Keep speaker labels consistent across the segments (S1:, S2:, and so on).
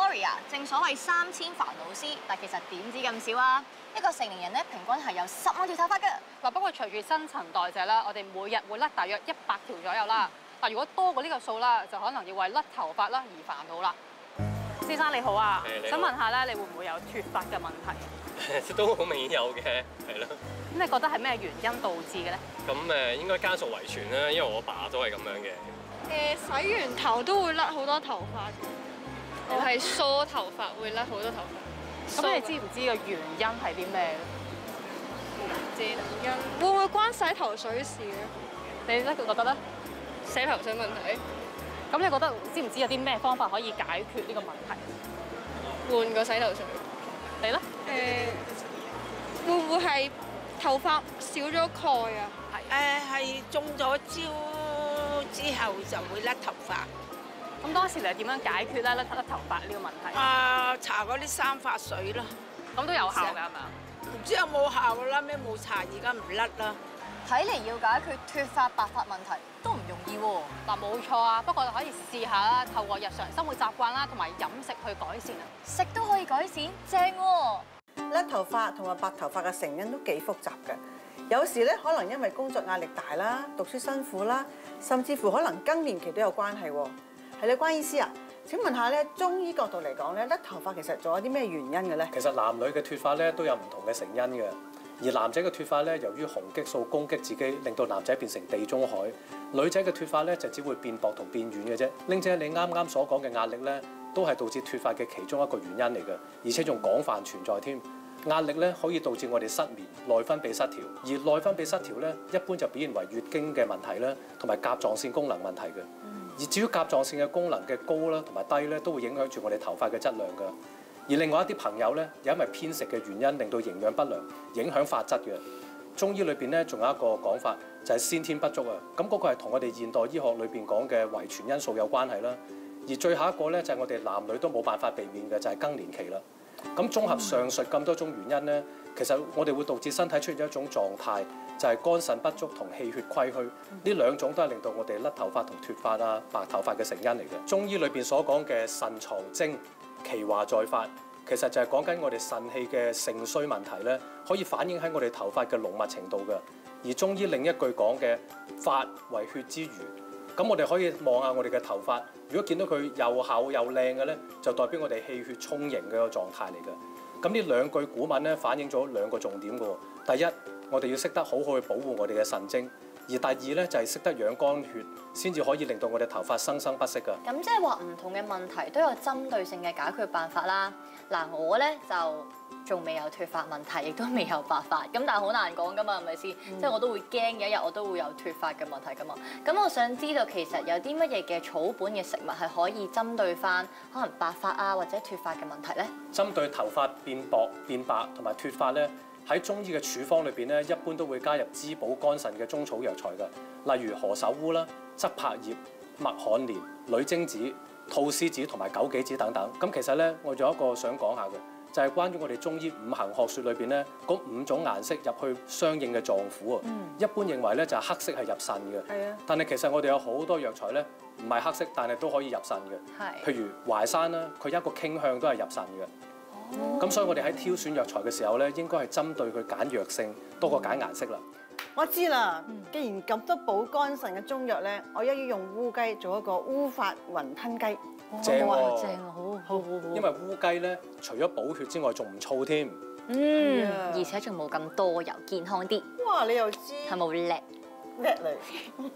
S1: Sorry 啊，正所謂3000煩惱絲，但其實點止咁少啊？一個成年人咧，平均係有10萬條頭髮㗎。
S2: 嗱，不過隨住新陳代謝啦，我哋每日會甩大約100條左右啦。但如果多過呢個數啦，就可能要為甩頭髮啦而煩惱啦。先生你好啊，想問下咧，你會唔會有脫髮嘅問題？
S3: 都好明顯有嘅，係咯。
S2: 咁你覺得係咩原因導致嘅咧？
S3: 咁應該家族遺傳啦，因為我爸都係咁樣嘅。
S4: 洗完頭都會甩好多頭髮嘅。我係梳頭髮會甩好多頭髮。
S2: 咁你知唔知個原因係啲咩咧？
S4: 唔知原因會唔會關洗頭水事咧？
S2: 你咧覺得咧？
S4: 洗頭水問題。
S2: 咁你覺得知唔知有啲咩方法可以解決呢個問題？
S4: 換個洗頭水。
S2: 你咧？
S4: 會唔會係頭髮少咗鈣啊？
S5: 係中咗招之後就會甩頭髮。
S2: 咁當時你係點樣解決咧甩頭髮呢個問題？
S5: 搽嗰啲生髮水咯。
S2: 咁都有效㗎係咪啊？
S5: 唔知有冇效啦？咩冇搽，而家唔甩啦。
S1: 睇嚟要解決脫髮白髮問題都唔容易喎。
S2: 嗱，冇錯啊，不過可以試下啦，透過日常生活習慣啦同埋飲食去改善啊。
S1: 食都可以改善，正喎。
S6: 甩頭髮同埋白頭髮嘅成因都幾複雜嘅，有時咧可能因為工作壓力大啦、讀書辛苦啦，甚至乎可能更年期都有關係喎。係咧，關醫師啊，請問下咧，中醫角度嚟講咧，甩頭髮其實仲有啲咩原因嘅咧？
S7: 其實男女嘅脫髮咧都有唔同嘅成因嘅，而男仔嘅脫髮咧，由於雄激素攻擊自己，令到男仔變成地中海；女仔嘅脫髮咧就只會變薄同變軟嘅啫。拎姐，你啱啱所講嘅壓力咧，都係導致脫髮嘅其中一個原因嚟嘅，而且仲廣泛存在添。壓力咧可以導致我哋失眠、內分泌失調，而內分泌失調咧一般就表現為月經嘅問題啦，同埋甲狀腺功能問題嘅。而至於甲狀腺嘅功能嘅高啦同埋低咧，都會影響住我哋頭髮嘅質量㗎。而另外一啲朋友咧，因為偏食嘅原因，令到營養不良，影響髮質嘅。中醫裏邊咧，仲有一個講法，就係先天不足啊。咁嗰個係同我哋現代醫學裏邊講嘅遺傳因素有關係啦。而最後一個咧，就係我哋男女都冇辦法避免嘅，就係更年期啦。咁綜合上述咁多種原因咧，其實我哋會導致身體出現一種狀態，就係肝腎不足同氣血虧虛。呢兩種都係令到我哋甩頭髮同脫髮啊、白頭髮嘅成因嚟嘅。中醫裏邊所講嘅腎藏精，其華在髮，其實就係講緊我哋腎氣嘅盛衰問題咧，可以反映喺我哋頭髮嘅濃密程度嘅。而中醫另一句講嘅髮為血之餘，咁我哋可以望下我哋嘅頭髮，如果見到佢又厚又靚嘅咧，就代表我哋氣血充盈嘅一個狀態嚟嘅。咁呢兩句古文咧，反映咗兩個重點嘅喎。第一，我哋要識得好好去保護我哋嘅腎精。而第二咧就係識得養肝血，先至可以令到我哋頭髮生生不息㗎。
S1: 咁即係話唔同嘅問題都有針對性嘅解決辦法啦。嗱，我咧就仲未有脫髮問題，亦都未有白髮。咁但係好難講㗎嘛，係咪先？即係我都會驚有一日我都會有脫髮嘅問題㗎嘛。咁我想知道其實有啲乜嘢嘅草本嘅食物係可以針對翻可能白髮啊或者脫髮嘅問題咧？
S7: 針對頭髮變薄、變白同埋脫髮咧，喺中醫嘅處方裏邊咧，一般都會加入滋補肝腎嘅中草藥材㗎，例如何首烏啦、側柏葉、麥旱蓮、女貞子、菟絲子同埋枸杞子等等。咁其實咧，我仲有一個想講下嘅，就係關於我哋中醫五行學説裏邊咧，嗰5種顏色入去相應嘅臟腑啊。一般認為咧就係黑色係入腎嘅。係啊。但係其實我哋有好多藥材咧，唔係黑色，但係都可以入腎嘅。係。譬如淮山啦，佢一個傾向都係入腎嘅。咁所以我哋喺挑選藥材嘅時候咧，應該係針對佢揀藥性多過揀顏色啦。
S6: 我知啦，既然咁多補肝腎嘅中藥咧，我一於用烏雞做一個烏髮雲吞雞。
S7: 正喎，
S1: 正啊，好。
S7: 因為烏雞咧，除咗補血之外，仲唔燥添。
S1: 而且仲冇咁多油，健康啲。
S6: 哇，你又知？
S1: 係咪好叻？
S6: 叻嚟。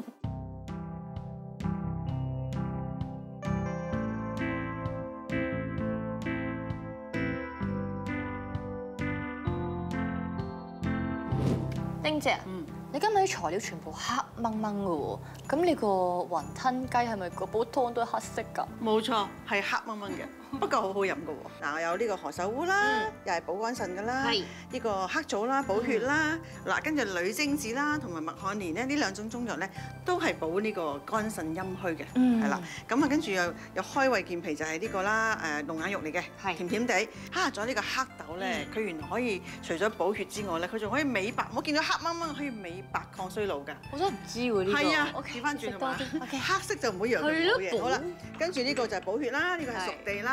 S1: 丁姐，你今日啲材料全部黑掹掹嘅喎，咁你個雲吞雞係咪個煲湯都係黑色㗎？
S6: 冇錯，係黑掹掹嘅，不過好好飲嘅喎。嗱，我有呢個何首烏啦，又係補肝腎㗎啦，呢個黑棗啦，補血啦。嗱，跟住女貞子啦，同埋麥旱蓮咧，呢兩種中藥咧，都係補呢個肝腎陰虛嘅，係啦。咁啊，跟住又開胃健脾就係呢個啦，龍眼肉嚟嘅，甜甜地。仲有呢個黑豆咧，佢原來可以除咗補血之外咧，佢仲可以美白。我見到黑掹掹可以美白抗衰老㗎。
S1: 我真係唔知喎呢個。
S6: 係啊，調翻轉係嘛？黑色就唔會養到嘢。好啦，跟住呢個就係補血啦，呢個係熟地啦。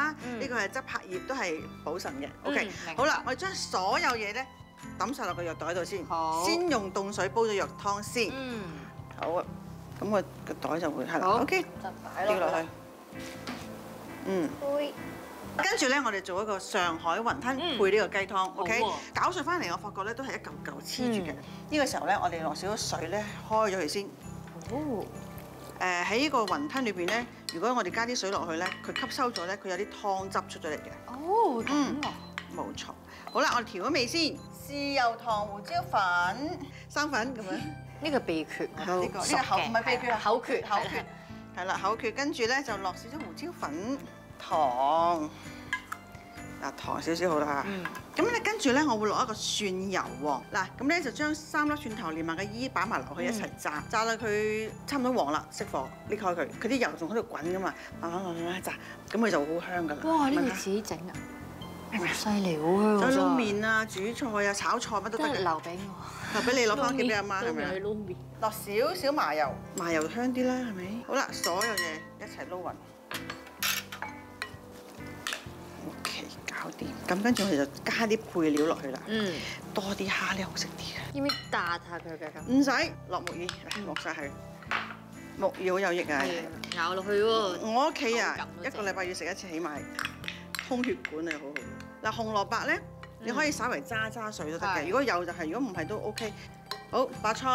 S6: 啦，呢個係汁柏葉，都係補腎嘅。OK，
S2: 明白
S6: 好啦，我哋將所有嘢咧抌晒落個藥袋度先，
S2: 好
S6: 先用凍水煲咗藥湯先。
S2: 嗯，
S6: 好啊，咁我個袋就會係啦。
S2: 好
S6: OK，
S1: 就擺落
S6: 掉落去。嗯。
S1: 去。
S6: 跟住咧，我哋做一個上海雲吞配呢個雞湯，OK？攪碎翻嚟，我發覺咧都係一嚿嚿黐住嘅。呢個時候咧，我哋落少少水咧，開咗佢先。
S2: 哦。
S6: 喺呢個雲吞裏邊咧，如果我哋加啲水落去咧，佢吸收咗咧，佢有啲湯汁出咗嚟嘅。
S2: 哦，咁啊。
S6: 冇錯。好啦，我哋調咗味先，豉油、糖、胡椒粉、生粉咁樣。
S1: 呢個秘訣，
S6: 呢個口唔係秘訣啊，
S1: 口訣，
S6: 係啦，口訣。跟住咧就落少少胡椒粉、糖。嗱，糖少少好啦。咁咧跟住咧，我會落一個蒜油喎。嗱，咁咧就將3粒蒜頭連埋個衣擺埋落去一齊炸，炸到佢差唔多黃啦，熄火，搣開佢。佢啲油仲喺度滾噶嘛，慢慢炸，咁佢就好香噶啦。
S1: 哇！呢個自己整啊，好犀利，好香
S6: 再撈麵啊、煮菜啊、炒菜乜都得嘅。
S1: 留俾我，
S6: 留俾你攞翻屋企俾阿媽係咪啊？
S1: 撈麵。
S6: 落少少麻油，麻油香啲啦，係咪？好啦，所有嘢一齊撈勻。OK，搞掂。咁跟住我哋就加啲配料落去啦。多啲蝦咧好食啲嘅。
S1: 要唔要打下佢嘅咁？
S6: 唔使落木耳，落晒佢。木耳好有益啊！
S1: 咬落去喎。
S6: 我屋企啊，1個禮拜要食1次，起碼通血管啊，好好。嗱，紅蘿蔔咧，你可以稍微揸水都得嘅。如果有就係，如果唔係都 OK。好，白菜。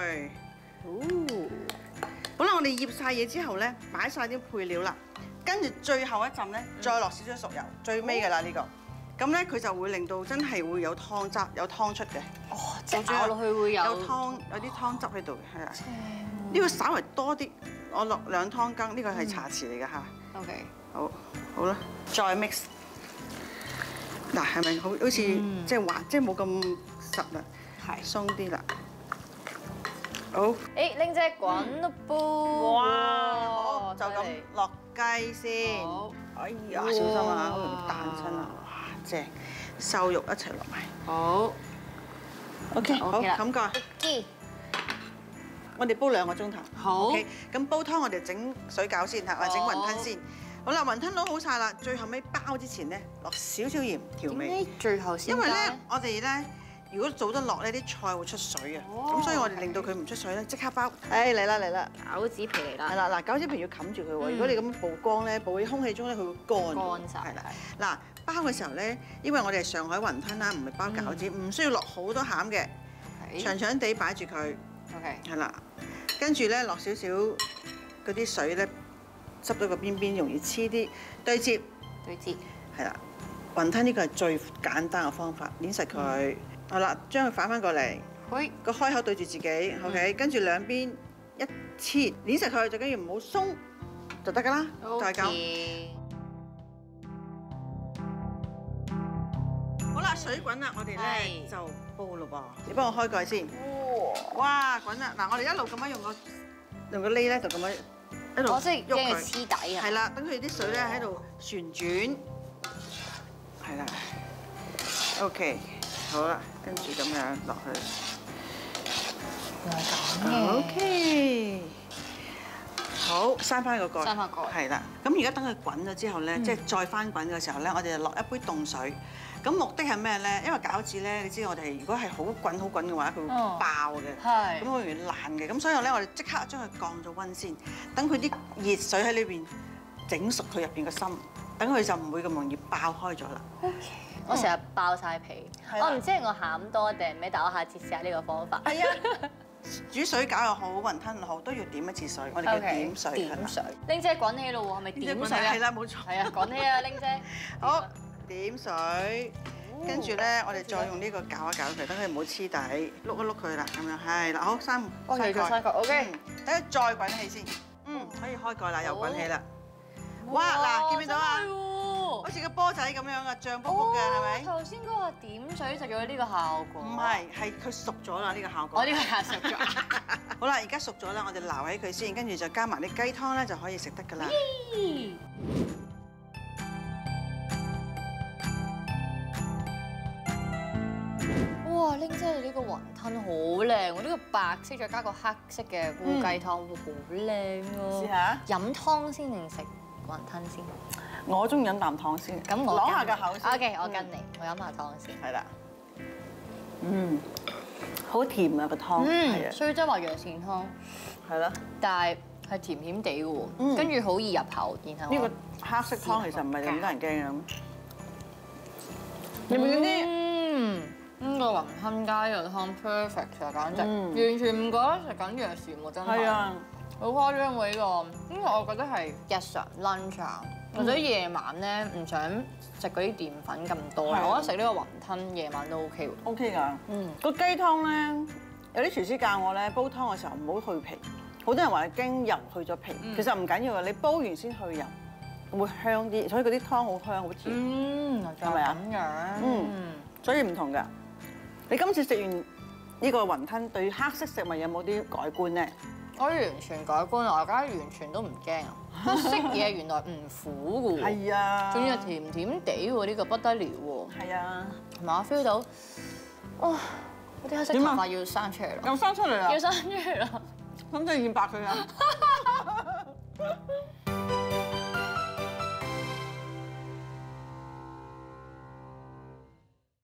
S6: 好啦，我哋醃晒嘢之後咧，擺晒啲配料啦，跟住最後一浸咧，再落少少熟油，最尾㗎啦呢個。咁咧佢就會令到真係會有湯汁，有湯出嘅。
S1: 哦，即係咬落去會有
S6: 湯，有啲湯汁喺度嘅，係啊。呢個稍微多啲，我落2湯羹，呢個係茶匙嚟㗎嚇。
S1: OK，
S6: 好啦，再 mix。嗱，係咪好似即係滑，即係冇咁實啦？係，鬆啲啦。好。
S1: 誒，玲姐滾咯噃！
S6: 哇！就咁落雞先。哎呀，小心啊，好容易彈親啊！哇，正！瘦肉一齊落埋。好。OK， 好，冚蓋。我哋煲2個鐘頭。好。OK，咁煲湯我哋整水餃先嚇，或者整雲吞先。好啦，雲吞撈好晒啦，最後尾包之前咧落少少鹽調味。
S1: 點解最後先？
S6: 因為咧，我哋咧。如果早得落呢啲菜會出水啊，咁所以我哋令到佢唔出水咧，即刻包。誒嚟啦，
S1: 餃子皮嚟啦。
S6: 係啦，嗱，餃子皮要冚住佢喎。如果你咁曝光咧，曝喺空氣中咧，佢會乾
S1: 晒。係啦。
S6: 嗱，包嘅時候咧，因為我哋係上海雲吞啦，唔係包餃子，唔需要落好多餡嘅，長長地擺住佢。OK。係啦，跟住咧落少少嗰啲水咧，執到個邊邊容易黐啲，對接。係啦，雲吞呢個係最簡單嘅方法，捏實佢。好啦，將佢反翻過嚟，個開口對住自己 ，OK， 跟住兩邊一切，捏實佢，最緊要唔好鬆就得㗎啦，就係咁。好啦，水滾啦，我哋咧就煲咯噃，你幫我開蓋先。哇，滾啦！嗱，我哋一路咁樣用個呢咧，就咁樣一路
S1: 我即係驚佢黐底啊。
S6: 係啦，等佢啲水咧喺度旋轉，係啦 ，OK。好啦，跟住咁樣落去。OK， 好，閂翻個蓋。係啦。咁而家等佢滾咗之後咧，即係再翻滾嘅時候咧，我哋就落一杯凍水。咁目的係咩咧？因為餃子咧，你知我哋如果係好滾嘅話，佢會爆嘅。咁好容易爛嘅。咁所以咧，我哋即刻將佢降咗溫先，等佢啲熱水喺裏邊整熟佢入邊個心，等佢就唔會咁容易爆開咗啦。
S1: 我成日爆晒皮，我唔知係我餡多定係咩，但我下次試下呢個方法。係啊，
S6: 煮水餃又好，雲吞又好，都要點一次水。我哋叫點水。
S1: 點水。玲姐滾起咯喎，係咪點水啊？
S6: 係啦，冇錯。
S1: 係啊，滾起啊，玲姐。
S6: 好，點水，跟住咧，我哋再用呢個攪一攪佢，等佢唔好黐底，碌一碌佢啦，咁樣係啦。好，閂蓋。OK，等佢再滾起先。可以開蓋啦，又滾起啦。哇！嗱，見唔見到啊？好似個波仔咁樣嘅，脹卜卜嘅係咪？
S1: 頭先嗰個點水就有呢個效果。唔
S6: 係，係佢熟咗啦呢個效果。
S1: 我呢個係熟咗。
S6: 好啦，而家熟咗啦，我哋撈起佢先，跟住就加埋啲雞湯咧，就可以食得㗎啦。
S1: 哇！玲姐你呢個雲吞好靚喎，呢個白色再加個黑色嘅烏雞湯，好靚喎。試下。飲湯先定食雲吞先？
S6: 我中意飲啖湯先。
S1: 咁我
S6: 攞下個口先。
S1: OK， 我跟你，我飲下湯先。
S6: 係啦。好甜啊個湯。係啊。
S1: 所以即係話藥膳湯，
S6: 係咯。
S1: 但係甜甜地嘅喎，跟住好易入口，然後
S6: 呢個黑色湯其實唔係咁得人驚嘅。你咪啲
S1: 呢個雲吞加呢個湯 perfect 啊，簡直完全唔覺得食緊藥膳喎，真係。係啊，好誇張喎呢個，因為我覺得係日常 lunch 啊，或者夜晚咧唔想食嗰啲澱粉咁多，我覺得食呢個雲吞夜晚都 OK 喎。
S6: OK 㗎。個雞湯咧，有啲廚師教我咧，煲湯嘅時候唔好去皮。好多人話經油去咗皮，其實唔緊要㗎，你煲完先去油，會香啲，所以嗰啲湯好香好甜。係咪啊？咁樣。所以唔同㗎。你今次食完呢個雲吞，對黑色食物有冇啲改觀咧？
S1: 我完全改觀，我而家完全都唔驚啊！黑色嘢原來唔苦㗎喎。係啊。仲要係甜甜地喎，呢個不得了喎。係啊。同埋我 feel 到，哇！嗰啲黑色頭髮要生出嚟啦。又生出嚟啦！要生出嚟啦！咁即係染白佢啊！